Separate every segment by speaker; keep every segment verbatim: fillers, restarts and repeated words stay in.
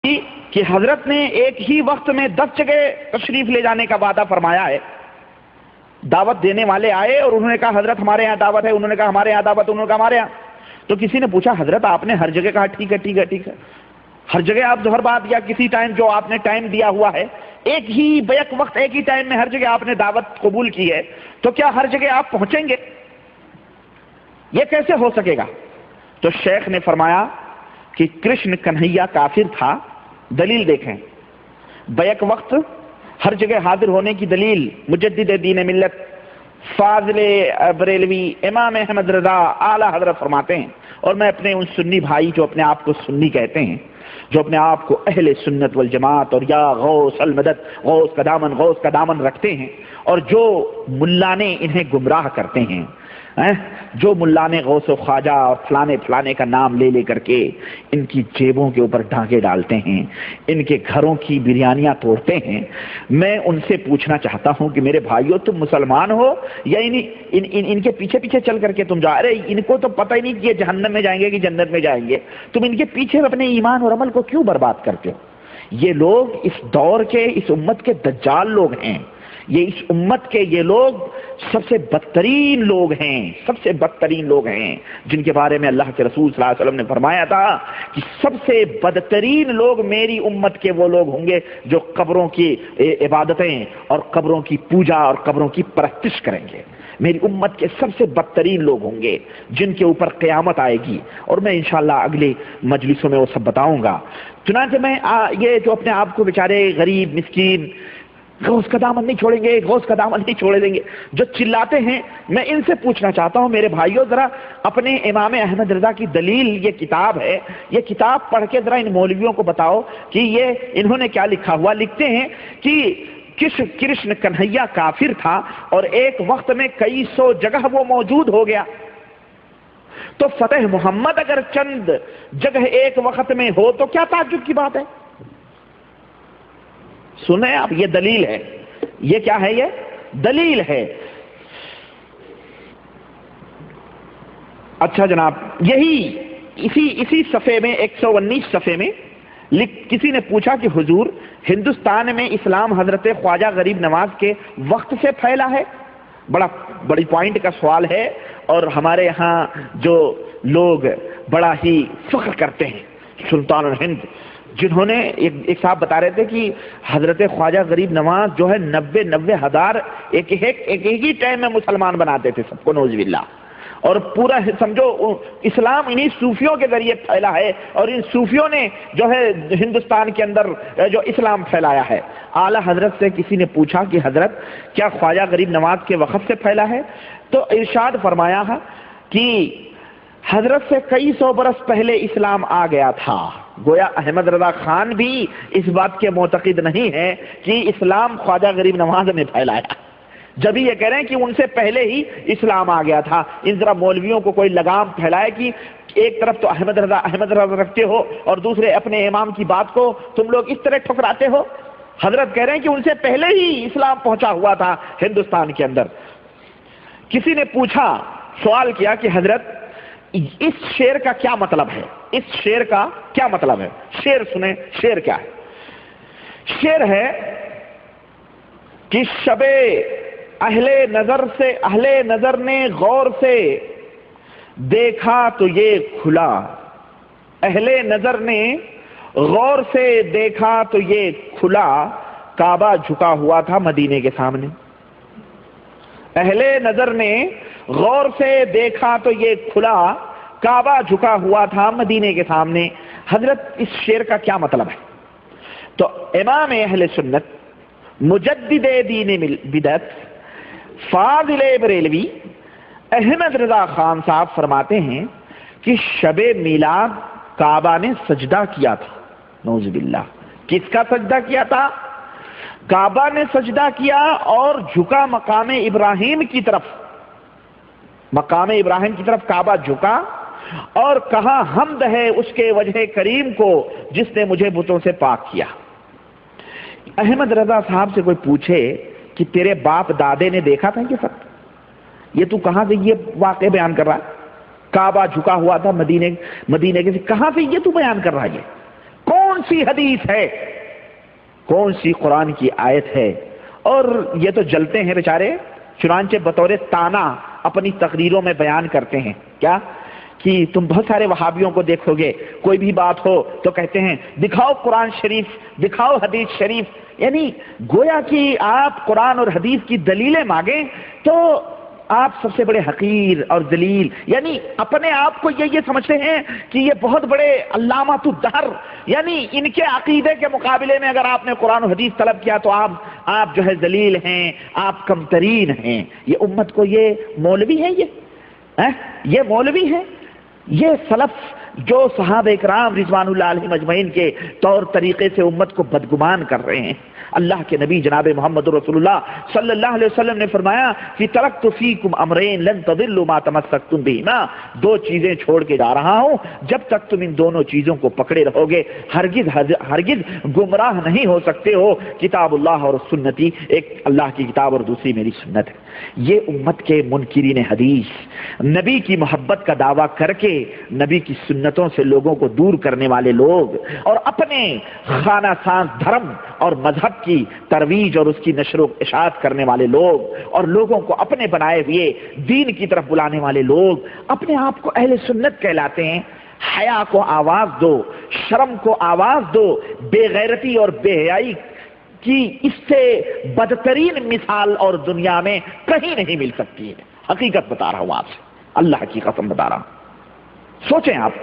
Speaker 1: کہ حضرت نے ایک ہی وقت میں دس جگہ تشریف لے جانے کا وعدہ فرمایا ہے. دعوت دینے والے آئے اور انہوں نے کہا حضرت ہمارے ہاں دعوت ہے، انہوں نے کہا ہمارے ہاں دعوت، انہوں نے کہا ہمارے ہاں. تو کسی نے پوچھا حضرت آپ نے ہر جگہ کہا ٹھیک ہے ٹھیک ہے ٹھیک ہے، ہر جگہ آپ ہر بات یا کسی ٹائم جو آپ نے ٹائم دیا ہوا ہے ایک ہی بیک وقت ایک ہی ٹائم میں ہر جگہ آپ نے دعوت قبول کی ہے، تو کیا ہر جگہ آپ پہنچیں گے؟ یہ کیسے ہو سکے گا؟ تو شیخ نے فرمایا کہ کرشن کنہیا کافر تھا. دلیل دیکھیں، بیک وقت ہر جگہ حاضر ہونے کی دلیل مجدد دین ملت فاضل بریلوی امام احمد رضا اعلی حضرت فرماتے ہیں. اور میں اپنے ان سنی بھائی جو اپنے آپ کو سنی کہتے ہیں، جو اپنے آپ کو اہل سنت والجماعت اور یا غوث المدد غوث کا دامن غوث کا دامن رکھتے ہیں، اور جو ملا نے انہیں گمراہ کرتے ہیں، جو ملا نے غوث و خواجہ اور فلانے فلانے کا نام لے لے کر کے ان کی جیبوں کے اوپر ڈانگے ڈالتے ہیں، ان کے گھروں کی بریانیاں توڑتے ہیں، میں ان سے پوچھنا چاہتا ہوں کہ میرے بھائیو تم مسلمان ہو یا ان, ان, ان, ان کے پیچھے پیچھے چل کر کے تم جا رہے؟ ان کو تو پتہ ہی نہیں کہ یہ جہنم میں جائیں گے کہ جنت میں جائیں گے، تم ان کے پیچھے اپنے ایمان اور عمل کو کیوں برباد کرتے ہو؟ یہ لوگ اس دور کے اس امت کے دجال لوگ ہیں، یہ اس امت کے یہ لوگ سب سے بدترین لوگ ہیں، سب سے بدترین لوگ ہیں، جن کے بارے میں اللہ کے رسول صلی اللہ علیہ وسلم نے فرمایا تھا کہ سب سے بدترین لوگ میری امت کے وہ لوگ ہوں گے جو قبروں کی عبادتیں اور قبروں کی پوجا اور قبروں کی پرستش کریں گے. میری امت کے سب سے بدترین لوگ ہوں گے جن کے اوپر قیامت آئے گی، اور میں انشاءاللہ اگلی مجلسوں میں وہ سب بتاؤں گا. چنانچہ میں یہ جو اپنے آپ کو بیچارے غریب مسکین غوث کا دامن نہیں چھوڑیں گے غوث کا دامن نہیں چھوڑے دیں گے جو چلاتے ہیں، میں ان سے پوچھنا چاہتا ہوں میرے بھائیو ذرا اپنے امام احمد رضا کی دلیل یہ کتاب ہے، یہ کتاب پڑھ کے ذرا ان مولویوں کو بتاؤ کہ یہ انہوں نے کیا لکھا ہوا. لکھتے ہیں کہ کرشن کنہیا کافر تھا اور ایک وقت میں کئی سو جگہ وہ موجود ہو گیا. تو فتح محمد اگر چند جگہ ایک وقت میں ہو تو کیا تعجب کی بات ہے؟ سنیں آپ، یہ دلیل ہے. یہ کیا ہے؟ یہ دلیل ہے. اچھا جناب، یہی اسی اسی صفحے میں ایک سو انیس صفحے میں کسی نے پوچھا کہ حضور ہندوستان میں اسلام حضرت خواجہ غریب نواز کے وقت سے پھیلا ہے؟ بڑا بڑی پوائنٹ کا سوال ہے، اور ہمارے ہاں جو لوگ بڑا ہی فخر کرتے ہیں سلطان الہند، جنہوں نے ایک, ایک صاحب بتا رہے تھے کہ حضرت خواجہ غریب نواز جو ہے نبے نبے ہزار ایک ایک ایک ایک ہی ٹائم میں مسلمان بناتے تھے سب کو، نعوذ باللہ. اور پورا سمجھو اسلام انہی صوفیوں کے ذریعے پھیلا ہے، اور ان صوفیوں نے جو ہے ہندوستان کے اندر جو اسلام پھیلایا ہے. اعلیٰ حضرت سے کسی نے پوچھا کہ حضرت کیا خواجہ غریب نواز کے وقت سے پھیلا ہے؟ تو ارشاد فرمایا ہے کہ حضرت سے کئی سو برس پہلے اسلام آ گیا تھا. گویا احمد رضا خان بھی اس بات کے معتقد نہیں ہے کہ اسلام خواجہ غریب نواز نے پھیلایا، جب یہ کہہ رہے ہیں کہ ان سے پہلے ہی اسلام آ گیا تھا. ان ذرا مولویوں کو کوئی لگام پھیلائے کہ ایک طرف تو احمد رضا احمد رضا رکھتے ہو اور دوسرے اپنے امام کی بات کو تم لوگ اس طرح ٹھکراتے ہو. حضرت کہہ رہے ہیں کہ ان سے پہلے ہی اسلام پہنچا ہوا تھا ہندوستان کے اندر. کسی نے پوچھا، سوال کیا کہ حضرت اس شعر کا کیا مطلب ہے؟ اس شعر کا کیا مطلب ہے؟ شعر سنیں، شعر کیا ہے؟ شعر ہے کہ شب اہل نظر سے اہل نظر نے غور سے دیکھا تو یہ کھلا، اہل نظر نے غور سے دیکھا تو یہ کھلا، کعبہ جھکا ہوا تھا مدینے کے سامنے. اہل نظر نے غور سے دیکھا تو یہ کھلا، کعبہ جھکا ہوا تھا مدینے کے سامنے. حضرت اس شعر کا کیا مطلب ہے؟ تو امام اہل سنت مجدد دین بدعت فاضل بریلوی احمد رضا خان صاحب فرماتے ہیں کہ شب میلاد کعبہ نے سجدہ کیا تھا. نعوذ باللہ. کس کا سجدہ کیا تھا؟ کعبہ نے سجدہ کیا اور جھکا مقام ابراہیم کی طرف، مقام ابراہیم کی طرف کعبہ جھکا اور کہا حمد ہے اس کے وجہ کریم کو جس نے مجھے بتوں سے پاک کیا. احمد رضا صاحب سے کوئی پوچھے کہ تیرے باپ دادے نے دیکھا تھا یہ سب؟ یہ تو کہاں سے یہ واقعہ بیان کر رہا ہے؟ کعبہ جھکا ہوا تھا مدینے مدینے کے، کہاں سے یہ تو بیان کر رہا ہے؟ یہ کون سی حدیث ہے, کون سی قرآن کی آیت ہے. اور یہ تو جلتے ہیں بیچارے, چنانچہ بطور تانا اپنی تقریروں میں بیان کرتے ہیں کیا کہ تم بہت سارے وہابیوں کو دیکھو گے, کوئی بھی بات ہو تو کہتے ہیں دکھاؤ قرآن شریف, دکھاؤ حدیث شریف. یعنی گویا کہ آپ قرآن اور حدیث کی دلیلیں مانگیں تو آپ سب سے بڑے حقیر اور ذلیل, یعنی اپنے آپ کو یہ یہ سمجھتے ہیں کہ یہ بہت بڑے علامات الدہر, یعنی ان کے عقیدے کے مقابلے میں اگر آپ نے قرآن و حدیث طلب کیا تو آپ آپ جو ہے ذلیل ہیں, آپ کمترین ہیں. یہ امت کو یہ مولوی ہیں, یہ یہ مولوی ہیں, یہ سلف جو صحابہ اکرام رضوان اللہ علیہم اجمعین کے طور طریقے سے امت کو بدگمان کر رہے ہیں. اللہ کے نبی جناب محمد رسول اللہ صلی اللہ علیہ وسلم نے فرمایا کہ ترکت فیکم امرین لن تضلوا ما تمسکتم بہما, دو چیزیں چھوڑ کے جا رہا ہوں, جب تک تم ان دونوں چیزوں کو پکڑے رہو گے ہرگز ہرگز گمراہ نہیں ہو سکتے ہو. کتاب اللہ اور سنتی, ایک اللہ کی کتاب اور دوسری میری سنت ہے. یہ امت کے منکرین حدیث نبی کی محبت کا دعویٰ کر کے نبی کی سنتوں سے لوگوں کو دور کرنے والے لوگ, اور اپنے خانہ ساز دھرم اور مذہب کی ترویج اور اس کی نشر و اشاعت کرنے والے لوگ, اور لوگوں کو اپنے بنائے ہوئے دین کی طرف بلانے والے لوگ اپنے آپ کو اہل سنت کہلاتے ہیں. حیا کو آواز دو, شرم کو آواز دو. بے غیرتی اور بے حیائی کی اس سے بدترین مثال اور دنیا میں کہیں نہیں مل سکتی ہے. حقیقت بتا رہا ہوں آپ سے, اللہ کی قسم بتا رہا ہوں. سوچیں آپ,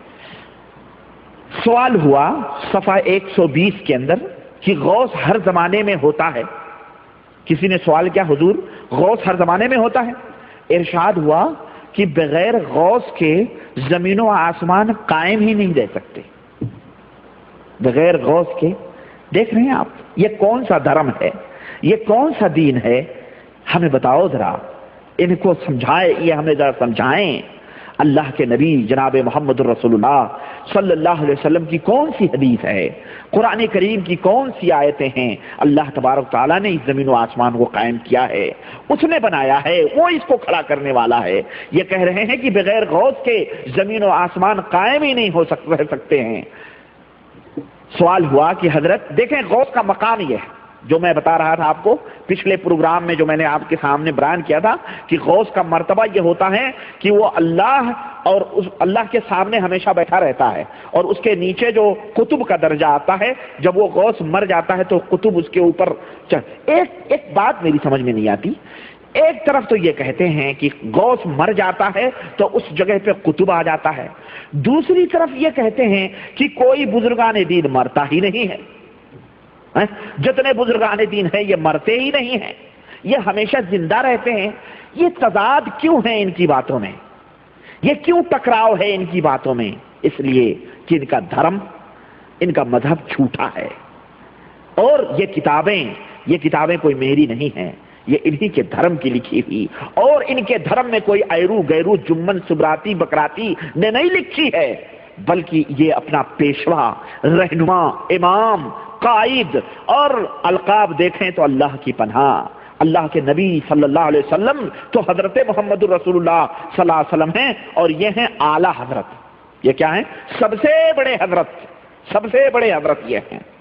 Speaker 1: سوال ہوا صفحہ ایک سو بیس کے اندر کہ غوث ہر زمانے میں ہوتا ہے. کسی نے سوال کیا, حضور غوث ہر زمانے میں ہوتا ہے؟ ارشاد ہوا کہ بغیر غوث کے زمین و آسمان قائم ہی نہیں رہ سکتے. بغیر غوث کے, دیکھ رہے ہیں آپ, یہ کون سا دھرم ہے, یہ کون سا دین ہے؟ ہمیں بتاؤ ذرا, ان کو سمجھائے, یہ ہمیں ذرا سمجھائیں. اللہ کے نبی جناب محمد رسول اللہ صلی اللہ علیہ وسلم کی کون سی حدیث ہے, قرآن کریم کی کون سی آیتیں ہیں؟ اللہ تبارک تعالیٰ نے اس زمین و آسمان کو قائم کیا ہے, اس نے بنایا ہے, وہ اس کو کھڑا کرنے والا ہے. یہ کہہ رہے ہیں کہ بغیر غوث کے زمین و آسمان قائم ہی نہیں ہو سکتے ہیں. سوال ہوا کہ حضرت دیکھیں غوث کا مقام یہ ہے جو میں بتا رہا تھا آپ کو پچھلے پروگرام میں, جو میں نے آپ کے سامنے بیان کیا تھا کہ غوث کا مرتبہ یہ ہوتا ہے کہ وہ اللہ اور اس اللہ کے سامنے ہمیشہ بیٹھا رہتا ہے, اور اس کے نیچے جو قطب کا درجہ آتا ہے, جب وہ غوث مر جاتا ہے تو قطب اس کے اوپر چڑھ. ایک ایک بات میری سمجھ میں نہیں آتی, ایک طرف تو یہ کہتے ہیں کہ غوث مر جاتا ہے تو اس جگہ پہ قطب آ جاتا ہے, دوسری طرف یہ کہتے ہیں کہ کوئی بزرگان دین مرتا ہی نہیں ہے. جتنے بزرگان دین ہیں یہ مرتے ہی نہیں ہیں, یہ ہمیشہ زندہ رہتے ہیں. یہ تضاد کیوں ہے ان کی باتوں میں, یہ کیوں ٹکراؤ ہے ان کی باتوں میں؟ اس لیے کہ ان کا دھرم, ان کا مذہب جھوٹا ہے. اور یہ کتابیں یہ کتابیں کوئی میری نہیں ہیں, یہ انہی کے دھرم کی لکھی ہوئی, اور ان کے دھرم میں کوئی ایرو گیرو جمن سبراتی بکراتی نے نہیں لکھی ہے, بلکہ یہ اپنا پیشوا, رہنما, امام, قائد اور القاب دیکھیں تو اللہ کی پناہ, اللہ کے نبی صلی اللہ علیہ وسلم تو حضرت محمد رسول اللہ صلی اللہ علیہ وسلم ہیں, اور یہ ہیں اعلیٰ حضرت. یہ کیا ہیں؟ سب سے بڑے حضرت, سب سے بڑے حضرت یہ ہیں.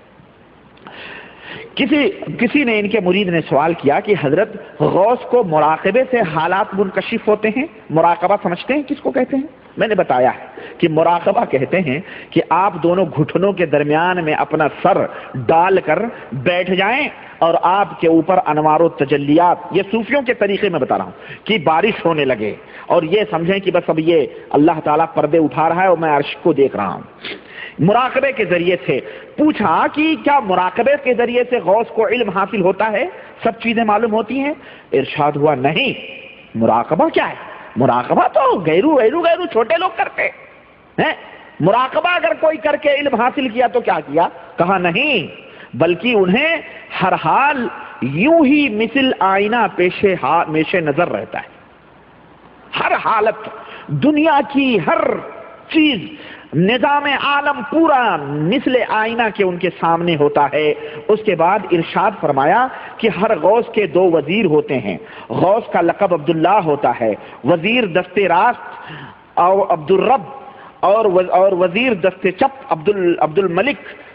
Speaker 1: کسی کسی نے ان کے مرید نے سوال کیا کہ حضرت غوث کو مراقبے سے حالات منکشف ہوتے ہیں, مراقبہ سمجھتے ہیں کس کو کہتے ہیں؟ میں نے بتایا ہے کہ مراقبہ کہتے ہیں کہ آپ دونوں گھٹنوں کے درمیان میں اپنا سر ڈال کر بیٹھ جائیں اور آپ کے اوپر انوار و تجلیات, یہ صوفیوں کے طریقے میں بتا رہا ہوں, کہ بارش ہونے لگے, اور یہ سمجھیں کہ بس اب یہ اللہ تعالیٰ پردے اٹھا رہا ہے اور میں عرش کو دیکھ رہا ہوں. مراقبے کے ذریعے سے پوچھا کہ کیا مراقبے کے ذریعے سے غوث کو علم حاصل ہوتا ہے, سب چیزیں معلوم ہوتی ہیں؟ ارشاد ہوا نہیں. مراقبہ کیا ہے؟ مراقبہ تو غیرو غیرو غیرو چھوٹے لوگ کرتے ہیں. مراقبہ اگر کوئی کر کے علم حاصل کیا تو کیا کیا؟ کہا نہیں, بلکہ انہیں ہر حال یوں ہی مثل آئینہ پیش پیش نظر رہتا ہے. ہر حالت, دنیا کی ہر چیز, نظام عالم پورا مثل آئینہ کے ان کے سامنے ہوتا ہے. اس کے بعد ارشاد فرمایا کہ ہر غوث کے دو وزیر ہوتے ہیں. غوث کا لقب عبداللہ ہوتا ہے, وزیر دست راست اور عبدالرب, اور اور وزیر دست چپ عبد عبد الملک